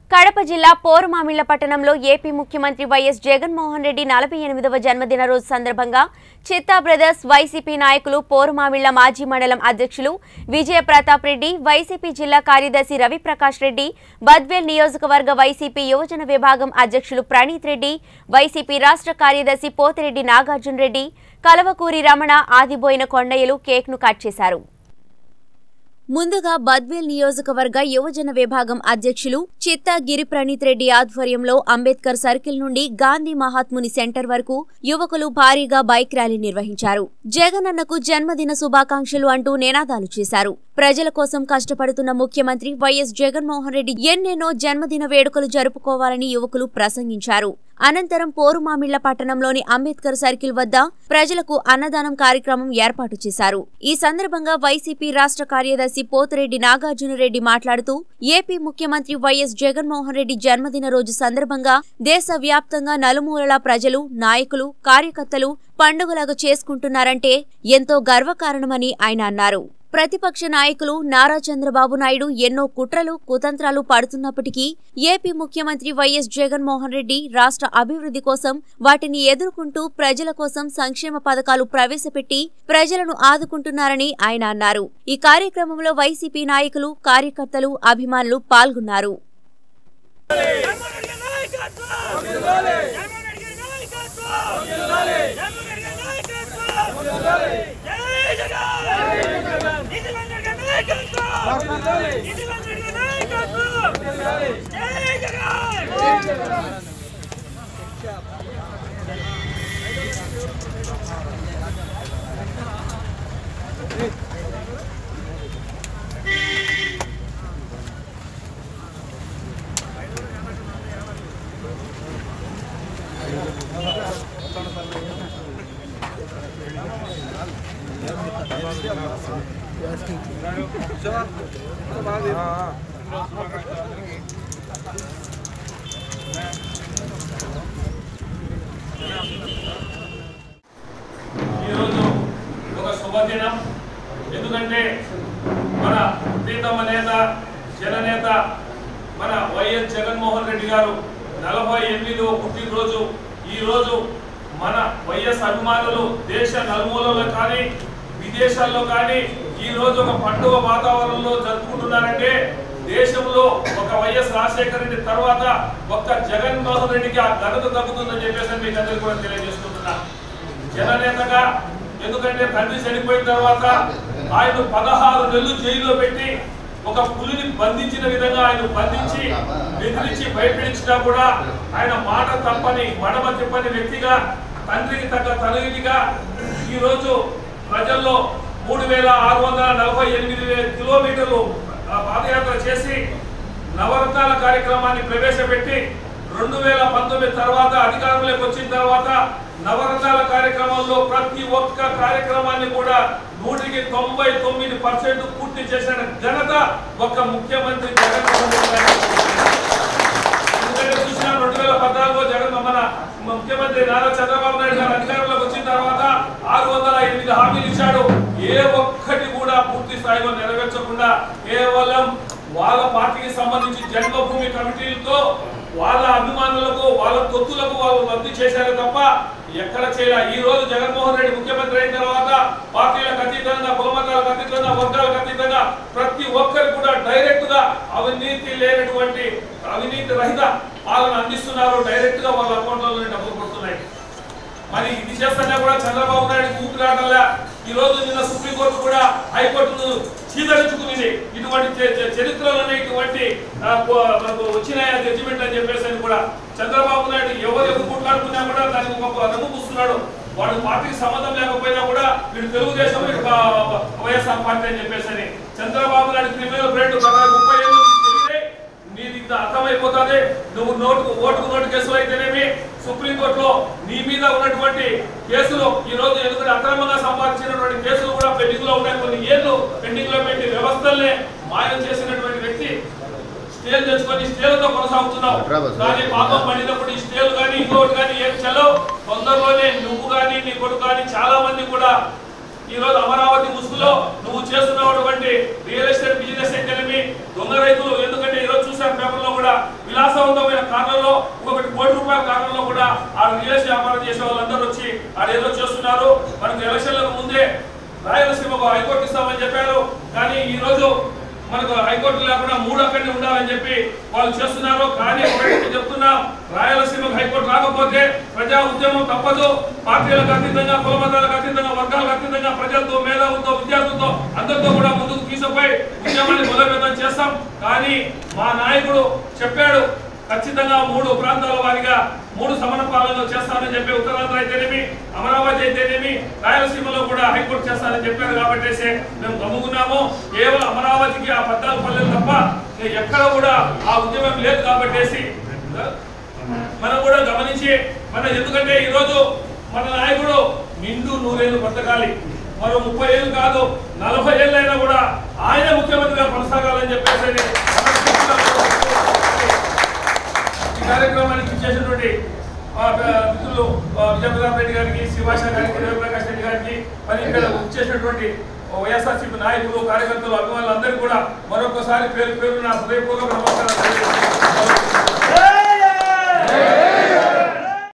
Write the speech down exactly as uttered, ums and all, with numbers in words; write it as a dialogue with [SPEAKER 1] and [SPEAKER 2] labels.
[SPEAKER 1] కడప జిల్లా పోరుమామిళ్ల పట్టణంలో ఏపీ ముఖ్యమంత్రి వైఎస్ జగన్మోహన్ రెడ్డి నలభై ఎనిమిదవ జన్మదిన రోజు సందర్భంగా చిత్తా బ్రదర్స్ వైసీపీ నాయకులు పోరుమామిళ్ల మాజీ మండలం అధ్యక్షులు విజయ ప్రతాప్ రెడ్డి, వైసీపీ జిల్లా కార్యదర్శి రవిప్రకాష్ రెడ్డి, బద్వేల్ నియోజకవర్గ వైసీపీ యువజన విభాగం అధ్యక్షులు ప్రణీత్ రెడ్డి, వైసీపీ రాష్ట్ర కార్యదర్శి పోతిరెడ్డి నాగార్జున రెడ్డి, కలవకూరి రమణ, ఆదిబోయిన కొండయ్యలు కేక్ను కట్ చేశారు. ముందుగా బద్వేల్ నియోజకవర్గ యువజన విభాగం అధ్యక్షులు చిత్తా గిరి ప్రణీత్ రెడ్డి ఆధ్వర్యంలో అంబేద్కర్ సర్కిల్ నుండి గాంధీ మహాత్ముని సెంటర్ వరకు యువకులు భారీగా బైక్ ర్యాలీ నిర్వహించారు. జగనన్నకు జన్మదిన శుభాకాంక్షలు అంటూ నినాదాలు చేశారు. ప్రజల కోసం కష్టపడుతున్న ముఖ్యమంత్రి వైఎస్ జగన్మోహన్ రెడ్డి ఎన్నెన్నో జన్మదిన వేడుకలు జరుపుకోవాలని యువకులు ప్రసంగించారు. అనంతరం పోరుమామిళ్ల పట్టణంలోని అంబేద్కర్ సర్కిల్ వద్ద ప్రజలకు అన్నదానం కార్యక్రమం ఏర్పాటు చేశారు. ఈ సందర్భంగా వైసీపీ రాష్ట్ర కార్యదర్శి పోతిరెడ్డి నాగార్జున రెడ్డి మాట్లాడుతూ ఏపీ ముఖ్యమంత్రి వైఎస్ జగన్మోహన్ రెడ్డి జన్మదిన రోజు సందర్భంగా దేశవ్యాప్తంగా నలుమూలలా ప్రజలు, నాయకులు, కార్యకర్తలు పండుగలాగా చేసుకుంటున్నారంటే ఎంతో గర్వకారణమని ఆయన అన్నారు. ప్రతిపక్ష నాయకులు నారా చంద్రబాబు నాయుడు ఎన్నో కుట్రలు, కుతంత్రాలు పడుతున్నప్పటికీ ఏపీ ముఖ్యమంత్రి వైఎస్ జగన్మోహన్ రెడ్డి రాష్ట్ర అభివృద్ధి కోసం వాటిని ఎదుర్కొంటూ ప్రజల కోసం సంక్షేమ పథకాలు ప్రవేశపెట్టి ప్రజలను ఆదుకుంటున్నారని ఆయన అన్నారు. ఈ కార్యక్రమంలో వైసీపీ నాయకులు, కార్యకర్తలు, అభిమానులు పాల్గొన్నారు.
[SPEAKER 2] ఈరోజు ఒక శుభదినం. ఎందుకంటే మన ప్రీతమ నేత, జననేత మన వైఎస్ జగన్మోహన్ రెడ్డి గారు నలభై ఎనిమిదవ పుట్టినరోజు. ఈరోజు మన వైఎస్ అభిమానులు దేశ నలుమూలలో కానీ విదేశాల్లో కానీ ఈ రోజు ఒక పండుగ వాతావరణంలో జరుపుకుంటున్నారంటే దేశంలో ఒక వైఎస్ రాజశేఖర రెడ్డి తర్వాత ఒక్క జగన్మోహన్ రెడ్డికి ఆ ఘనత తగ్గుతుందని చెప్పేసి మీకు అందరికీ కూడా తెలియజేసుకుంటున్నా. జననేతగా ఎందుకంటే తండ్రి చనిపోయిన తర్వాత ఆయన పదహారు నెలలు జైల్లో పెట్టి ఒక పులిని బంధించిన విధంగా ఆయన బంధించి బెదిరించి భయపెడించినా కూడా ఆయన మాట తప్పని, మడమ తిప్పని వ్యక్తిగా, తండ్రికి తగ్గ తనయుడిగా ఈరోజు ప్రజల్లో మూడు వేల ఆరు వందల నలభై ఎనిమిది కిలోమీటర్లు పాదయాత్ర చేసి నవరత్నాల కార్యక్రమాన్ని ప్రవేశపెట్టి రెండు వేల పంతొమ్మిది తర్వాత అధికారంలోకి వచ్చిన తర్వాత నవరత్నాల కార్యక్రమంలో ప్రతి ఒక్క కార్యక్రమాన్ని కూడా నూటికి తొంభై తొమ్మిది పర్సెంట్ పూర్తి చేసిన ఘనత ఒక్క ముఖ్యమంత్రి జగన్మోహన్ రెడ్డి గారు. ఎందుకంటే చూసిన రెండు వేల పద్నాలుగులో జగన్ మన ముఖ్యమంత్రి నారా చంద్రబాబు నాయుడు గారు అధికారంలోకి వచ్చిన తర్వాత ఆరు వందల ఎనిమిది హామీలు ఇచ్చాడు. ఏ ఒక్కటి కూడా పూర్తి స్థాయిలో నెరవేర్చకుండా కేవలం వాళ్ళ పార్టీకి సంబంధించి జన్మభూమి కమిటీలతో వాళ్ళ అభిమానులకు, వాళ్ళ తొత్తులకు వాళ్ళు రద్దు చేశారు తప్ప ఎక్కడ చేయాల. ఈ రోజు జగన్మోహన్ రెడ్డి ముఖ్యమంత్రి అయిన తర్వాత పార్టీలకు అతీతంగా, కులమతాలకు అతీతంగా, వర్గాలకు అతీతంగా ప్రతి ఒక్కరు కూడా డైరెక్ట్ గా అవినీతి లేనటువంటి, అవినీతి రహిత పాలన అందిస్తున్నారు. డైరెక్ట్ గా వాళ్ళ అకౌంట్లలో డబ్బులు పడుతున్నాయి. మరి ఇది చేస్తున్నా కూడా చంద్రబాబు నాయుడు ఊపిరాటల్లా. ఈ రోజు నిన్న సుప్రీంకోర్టు కూడా హైకోర్టును చీదరించుకునేది. ఇటువంటి చరిత్రలోనే ఇటువంటి వచ్చినాయి జడ్జిమెంట్ అని చెప్పేసి కూడా చంద్రబాబు నాయుడు ఎవరు ఎవరు కొట్లాడుకున్నా కూడా దానికి ఒక రంగు పూస్తున్నాడు. వాడు పార్టీకి సంబంధం లేకపోయినా కూడా వీడు తెలుగుదేశం, వీడు వైఎస్ఆర్ పార్టీ అని చెప్పేసి చంద్రబాబు నాయుడు క్రిమినల్ బ్రేడ్ ముప్పై ఏళ్ళు నీది అర్థమైపోతుంది. నువ్వు నోటు ఓటుకు నోటు కేసులు అయితేనేమి సుప్రీంకోర్టులో నీ మీద ఉన్నటువంటి కేసులు ఈ రోజు ఎందుకంటే అక్రమంగా సంపాదించినటువంటి కేసులు కూడా పెండింగ్ లో ఉన్నాయి. కొన్ని ఏళ్ళు పెండింగ్ లో పెట్టి వ్యవస్థల్నే మాయం చేసినటువంటి వ్యక్తి స్టేలు తెచ్చుకొని స్టేలతో కొనసాగుతున్నావు. కానీ పాపం పడినప్పుడు ఈ స్టేలు కానీ ఇంకోటి కానీ ఏం చెల్లవు. తొందరలోనే నువ్వు కానీ నీ కొడుకు కానీ చాలా మంది కూడా ఈ రోజు అమరావతి ముసుగులో నువ్వు చేస్తున్నటువంటి రియల్ ఎస్టేట్ బిజినెస్ అయితేనేమి, దొంగ రైతులు, ఎందుకంటే ఈ రోజు చూసారు పేపర్లో కూడా విలాసవంతమైన కార్లలో ఒకటి కోటి రూపాయల కార్లలో కూడా ఆ రియల్ వ్యాపారం చేసే వాళ్ళందరూ వచ్చి ఆడేదో చేస్తున్నారు. మనకు ఎలక్షన్లకు ముందే రాయలసీమకు హైకోర్టు ఇస్తామని చెప్పారు. కానీ ఈ రోజు మనకు హైకోర్టు లేకుండా మూడు అక్కడనే ఉండాలని చెప్పి వాళ్ళు చేస్తున్నారు. కానీ ఒకటి చెప్తున్నా, రాయలసీమకు హైకోర్టు రాకపోతే ప్రజా ఉద్యమం తప్పదు. పార్టీలకు అతీతంగా, కులమతాలకు అతీతంగా, వర్గాలకు అతీతంగా ప్రజలతో, మేధావులతో, విద్యార్థులతో అందరితో కూడా ముందుకు తీసుకుపోయి ఉద్యమాన్ని బలోపేతం చేస్తాం. కానీ మా నాయకుడు చెప్పాడు, ఖచ్చితంగా మూడు ప్రాంతాల వారిగా మూడు సమర పాలనలు చేస్తానని చెప్పి ఉత్తరాంధ్ర అయితేనేమి, అమరావతి అయితేనేమి, రాయలసీమలో కూడా హైకోర్టు చేస్తానని చెప్పారు. కాబట్టి మేము గమ్ముకున్నాము. కేవలం అమరావతికి ఆ పద్నాలుగు పల్లెలు తప్ప ఎక్కడ కూడా ఆ ఉద్యమం లేదు. కాబట్టి మనం కూడా గమనించి మన ఎందుకంటే ఈరోజు మన నాయకుడు నిండు నూరేళ్ళు బ్రతకాలి. మరో ముప్పై ఏళ్ళు కాదు, నలభై ఏళ్ళైనా కూడా ఆయన ముఖ్యమంత్రిగా కొనసాగాలని చెప్పేసి కార్యక్రమానికి ఇచ్చేసినటువంటి మిత్రులు విజయప్రతాప్ రెడ్డి గారికి, శివాష గారికి, రవిప్రకాష్ రెడ్డి గారికి, మరి ఇక్కడ ఇచ్చేసినటువంటి వైఎస్ఆర్సీపీ నాయకులు, కార్యకర్తలు, అభిమానులు అందరికీ కూడా మరొకసారి పేరు పేరు నా హృదయపూర్వక నమస్కారాలు.